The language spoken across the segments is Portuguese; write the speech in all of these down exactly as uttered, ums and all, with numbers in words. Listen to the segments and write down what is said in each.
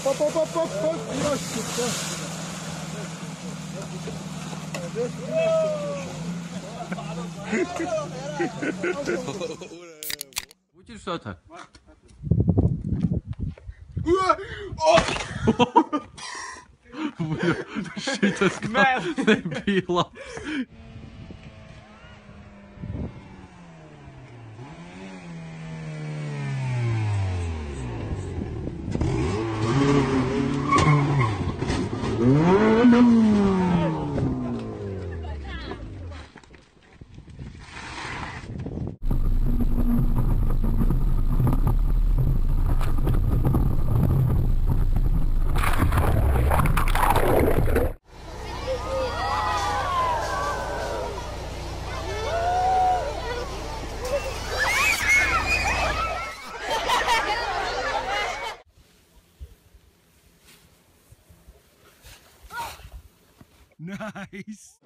op, op, op, op, op. Moet je de stoten? Shit, das kann Bier. Nice.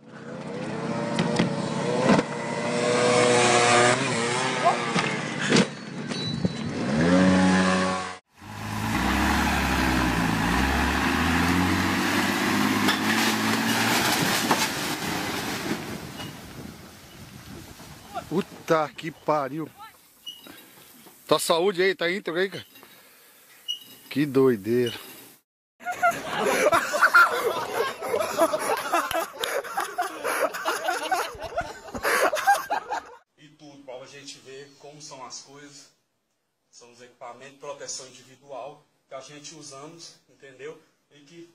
Puta que pariu. Tua saúde aí, tá íntegra aí, cara? Que doideira. E tudo, para a gente ver como são as coisas. São os equipamentos de proteção individual que a gente usamos, entendeu? E que...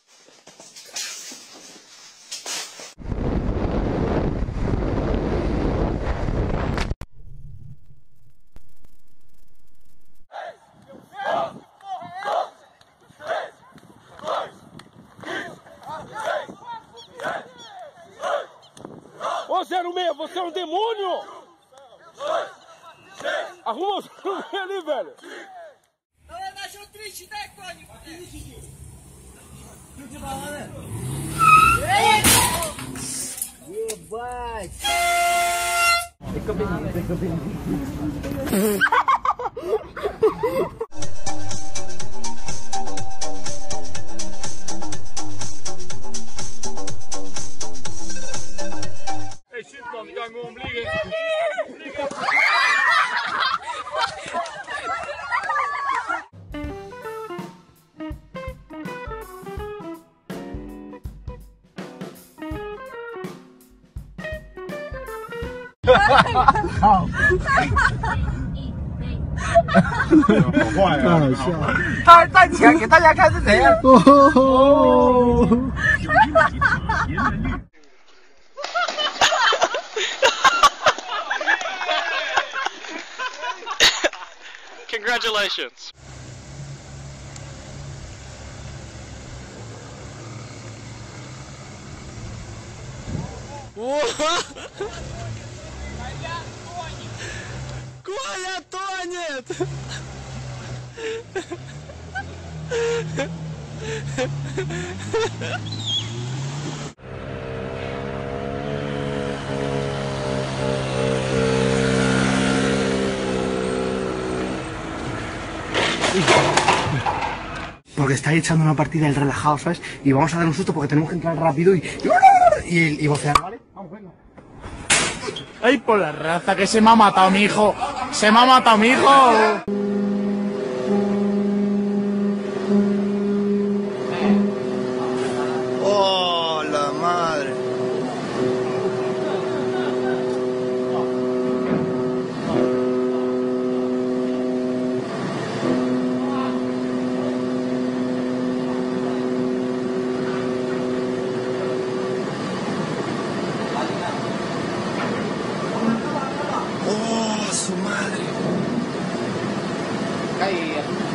Ô zero seis, você é um demônio! Arruma o zero seis ali, velho! Ela achou triste, né, Cone? Vai! Tem cabelinho, tem cabelinho. 他在前给大家看是谁呀？哦。 Congratulations. Коля тонет! Porque está echando una partida el relajado, ¿sabes? Y vamos a dar un susto porque tenemos que entrar rápido y... Y, y vocear, ¿vale? Vamos, venga. ¡Ay, por la raza! ¡Que se me ha matado mi hijo! ¡Se me ha matado mi hijo! ¡Oh, la madre! ¡Oh, su madre! Ahí.